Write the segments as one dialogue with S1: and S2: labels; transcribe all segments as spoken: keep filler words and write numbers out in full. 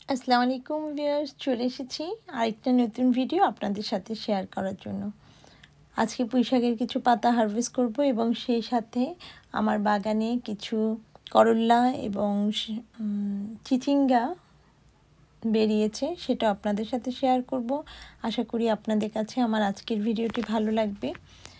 S1: আসসালামু আলাইকুম ভিউয়ার্স, চলে এসেছি আরেকটা নতুন ভিডিও আপনাদের সাথে শেয়ার করার জন্য। আজকে পুঁই শাকের কিছু পাতা হারভেস্ট করব এবং সেই সাথে আমার বাগানে কিছু করল্লা এবং চিচিঙ্গা বেরিয়েছে, সেটা আপনাদের সাথে শেয়ার করব। আশা করি আপনাদের কাছে আমার আজকের ভিডিওটি ভালো লাগবে।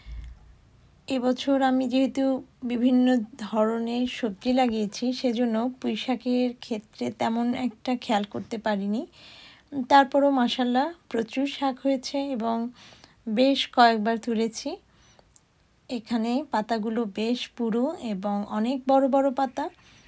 S1: এবছর আমি যেহেতু বিভিন্ন ধরনের সবজি লাগিয়েছি, সেজন্য পুঁই শাকের ক্ষেত্রে তেমন একটা খেয়াল করতে পারিনি। তারপরও মাশাআল্লাহ প্রচুর শাক হয়েছে এবং বেশ কয়েকবার তুলেছি। এখানে পাতাগুলো বেশ পুরো এবং অনেক বড় বড় পাতা।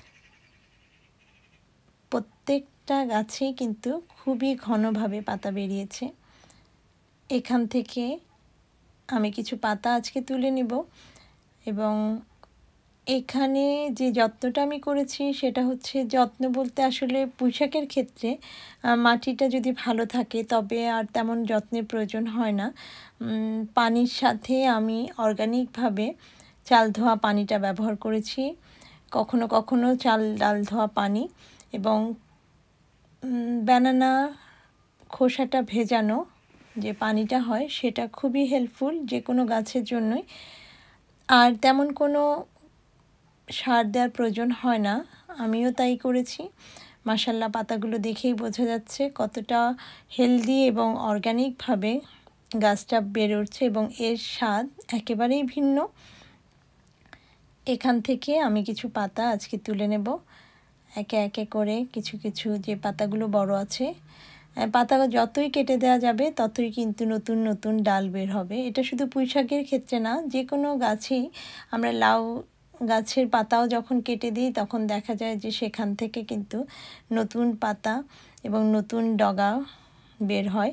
S1: প্রত্যেকটা গাছেই কিন্তু খুবই ঘনভাবে পাতা বেরিয়েছে। এখান থেকে আমি কিছু পাতা আজকে তুলে নেব এবং এখানে যে যত্নটা আমি করেছি সেটা হচ্ছে, যত্ন বলতে আসলে পুঁই শাকের ক্ষেত্রে মাটিটা যদি ভালো থাকে তবে আর তেমন যত্নের প্রয়োজন হয় না। পানির সাথে আমি অর্গানিকভাবে চাল ধোয়া পানিটা ব্যবহার করেছি, কখনো কখনো চাল ডাল ধোয়া পানি, এবং ব্যানানা খোসাটা ভেজানো যে পানিটা হয় সেটা খুবই হেল্পফুল যে কোনো গাছের জন্যই। আর তেমন কোনো সার দেওয়ার প্রয়োজন হয় না, আমিও তাই করেছি। মাশাআল্লাহ পাতাগুলো দেখেই বোঝা যাচ্ছে কতটা হেলদি এবং অর্গানিকভাবে গাছটা বেড়ে উঠছে এবং এর স্বাদ একেবারেই ভিন্ন। এখান থেকে আমি কিছু পাতা আজকে তুলে নেব একে একে করে। কিছু কিছু যে পাতাগুলো বড় আছে, পাতা যতই কেটে দেওয়া যাবে ততই কিন্তু নতুন নতুন ডাল বের হবে। এটা শুধু পুঁই শাকের ক্ষেত্রে না, যে কোনো গাছেই আমরা লাউ গাছের পাতাও যখন কেটে দিই তখন দেখা যায় যে সেখান থেকে কিন্তু নতুন পাতা এবং নতুন ডগা বের হয়।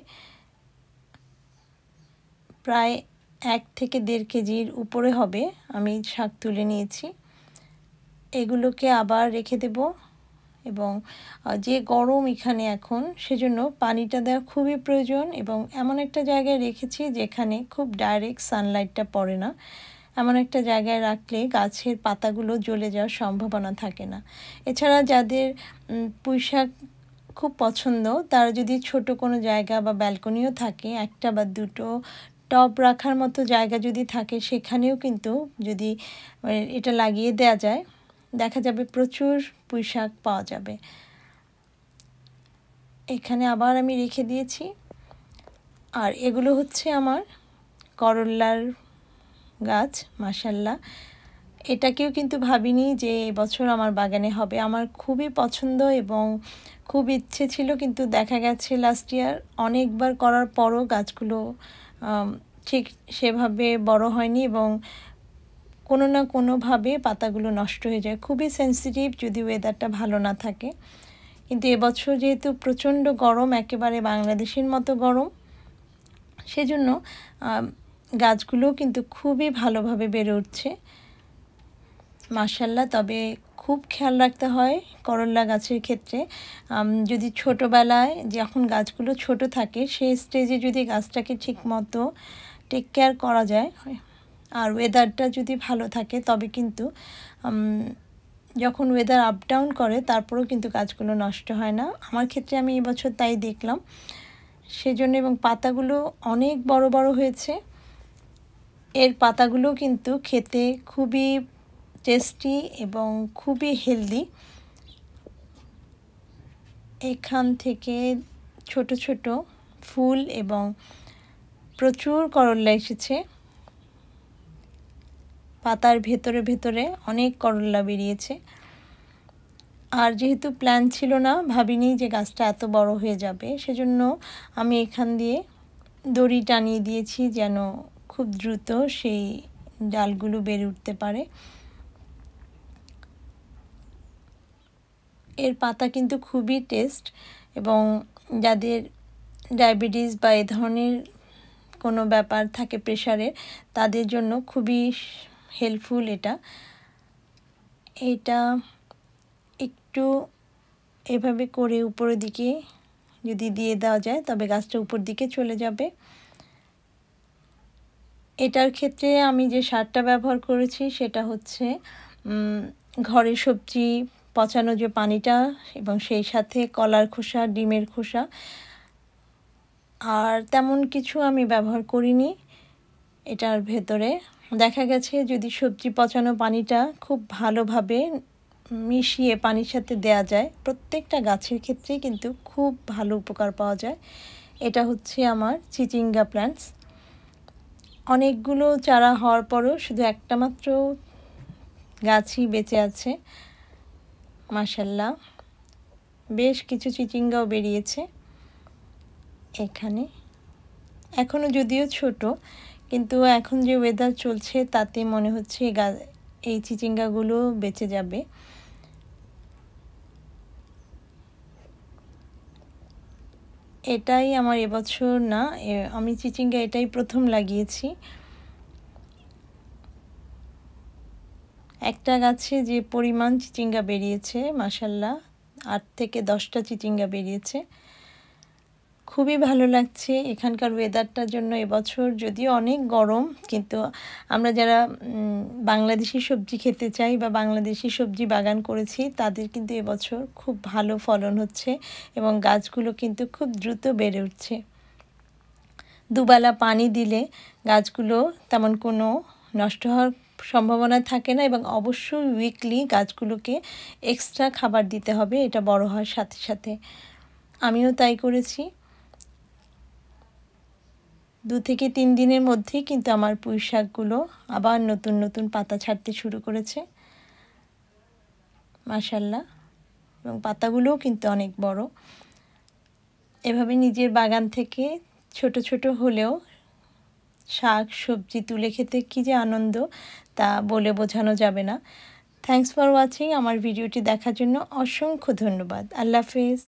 S1: প্রায় এক থেকে দেড় কেজির উপরে হবে আমি শাক তুলে নিয়েছি। এগুলোকে আবার রেখে দেব এবং যে গরম এখানে এখন, সেজন্য পানিটা দেওয়া খুবই প্রয়োজন এবং এমন একটা জায়গায় রেখেছি যেখানে খুব ডাইরেক্ট সানলাইটটা পড়ে না। এমন একটা জায়গায় রাখলে গাছের পাতাগুলো জ্বলে যাওয়ার সম্ভাবনা থাকে না। এছাড়া যাদের পুঁই শাক খুব পছন্দ, তারা যদি ছোট কোনো জায়গা বা ব্যালকনিও থাকে, একটা বা দুটো টব রাখার মতো জায়গা যদি থাকে, সেখানেও কিন্তু যদি এটা লাগিয়ে দেওয়া যায় দেখা যাবে প্রচুর পুঁই শাক পাওয়া যাবে। এখানে আবার আমি রেখে দিয়েছি। আর এগুলো হচ্ছে আমার করল্লার গাছ। মাশাআল্লাহ, এটাকেও কিন্তু ভাবিনি যে এবছর আমার বাগানে হবে। আমার খুবই পছন্দ এবং খুব ইচ্ছে ছিল, কিন্তু দেখা গেছে লাস্ট ইয়ার অনেকবার করার পরও গাছগুলো ঠিক সেভাবে বড় হয়নি এবং কোনো না কোনোভাবে পাতাগুলো নষ্ট হয়ে যায়। খুবই সেন্সিটিভ যদি ওয়েদারটা ভালো না থাকে। কিন্তু এবছর যেহেতু প্রচণ্ড গরম, একেবারে বাংলাদেশের মতো গরম, সেজন্য গাছগুলোও কিন্তু খুবই ভালোভাবে বেড়ে উঠছে মাশাআল্লাহ। তবে খুব খেয়াল রাখতে হয় করল্লা গাছের ক্ষেত্রে, যদি ছোটোবেলায় যখন গাছগুলো ছোট থাকে সেই স্টেজে যদি গাছটাকে ঠিক মতো টেক কেয়ার করা যায় আর ওয়েদারটা যদি ভালো থাকে, তবে কিন্তু যখন ওয়েদার আপ ডাউন করে তারপরেও কিন্তু গাছগুলো নষ্ট হয় না। আমার ক্ষেত্রে আমি এবছর তাই দেখলাম সেজন্য। এবং পাতাগুলো অনেক বড় বড় হয়েছে। এর পাতাগুলো কিন্তু খেতে খুবই টেস্টি এবং খুবই হেলদি। এখান থেকে ছোট ছোট ফুল এবং প্রচুর করল্লা এসেছে। পাতার ভেতরে ভেতরে অনেক করল্লা বেরিয়েছে। আর যেহেতু প্ল্যান ছিল না, ভাবিনি যে গাছটা এত বড় হয়ে যাবে, সেজন্য আমি এখান দিয়ে দড়ি টানিয়ে দিয়েছি যেন খুব দ্রুত সেই ডালগুলো বেড়ে উঠতে পারে। এর পাতা কিন্তু খুবই টেস্ট এবং যাদের ডায়াবেটিস বা এ ধরনের কোনো ব্যাপার থাকে প্রেশারের, তাদের জন্য খুবই হেল্পফুল এটা। এটা একটু এভাবে করে উপরের দিকে যদি দিয়ে দেওয়া যায় তবে গাছটা উপর দিকে চলে যাবে। এটার ক্ষেত্রে আমি যে সারটা ব্যবহার করেছি সেটা হচ্ছে ঘরের সবজি পচানো যে পানিটা এবং সেই সাথে কলার খোসা, ডিমের খোসা, আর তেমন কিছু আমি ব্যবহার করিনি এটার ভেতরে। দেখা গেছে যদি সবজি পচানো পানিটা খুব ভালোভাবে মিশিয়ে পানির সাথে দেয়া যায়, প্রত্যেকটা গাছের ক্ষেত্রেই কিন্তু খুব ভালো উপকার পাওয়া যায়। এটা হচ্ছে আমার চিচিঙ্গা প্ল্যান্টস। অনেকগুলো চারা হওয়ার পরও শুধু একটা মাত্র গাছই বেঁচে আছে, মাশাআল্লাহ। বেশ কিছু চিচিঙ্গাও বেরিয়েছে এখানে, এখনও যদিও ছোট, কিন্তু এখন যে ওয়েদার চলছে তাতে মনে হচ্ছে এই চিচিঙ্গাগুলো বেঁচে যাবে। এটাই আমার এবছর না, আমি চিচিঙ্গা এটাই প্রথম লাগিয়েছি। একটা গাছে যে পরিমাণ চিচিঙ্গা বেরিয়েছে, মাশাআল্লাহ, আট থেকে দশটা চিচিঙ্গা বেরিয়েছে। খুবই ভালো লাগছে এখানকার ওয়েদারটার জন্য এবছর। যদিও অনেক গরম, কিন্তু আমরা যারা বাংলাদেশি সবজি খেতে চাই বা বাংলাদেশি সবজি বাগান করেছি তাদের কিন্তু এবছর খুব ভালো ফলন হচ্ছে এবং গাছগুলো কিন্তু খুব দ্রুত বেড়ে উঠছে। দুবেলা পানি দিলে গাছগুলো তেমন কোনো নষ্ট হওয়ার সম্ভাবনা থাকে না, এবং অবশ্যই উইকলি গাছগুলোকে এক্সট্রা খাবার দিতে হবে, এটা বড় হওয়ার সাথে সাথে। আমিও তাই করেছি। দু থেকে তিন দিনের মধ্যেই কিন্তু আমার পুঁই শাকগুলো আবার নতুন নতুন পাতা ছাড়তে শুরু করেছে, মাশাআল্লাহ, এবং পাতাগুলোও কিন্তু অনেক বড়। এভাবে নিজের বাগান থেকে ছোট ছোট হলেও শাক সবজি তুলে খেতে কী যে আনন্দ তা বলে বোঝানো যাবে না। Thanks for watching. আমার ভিডিওটি দেখার জন্য অসংখ্য ধন্যবাদ। আল্লাহ হাফেজ।